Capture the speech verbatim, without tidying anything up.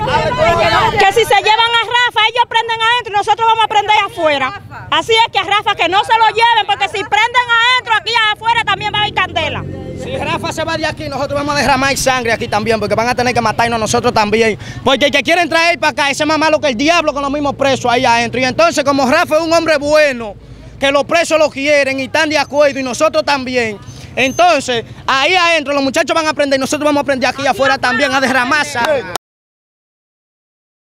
Que si se llevan a Rafa, ellos prenden adentro y nosotros vamos a prender afuera. Así es que a Rafa que no se lo lleven, porque si prenden adentro, aquí afuera también va a haber candela. Si Rafa se va de aquí, nosotros vamos a derramar sangre aquí también, porque van a tener que matarnos nosotros también. Porque el que quieren traer para acá, ese es más malo que el diablo con los mismos presos ahí adentro. Y entonces, como Rafa es un hombre bueno, que los presos lo quieren y están de acuerdo, y nosotros también, entonces, ahí adentro los muchachos van a aprender y nosotros vamos a aprender aquí afuera también a derramar sangre.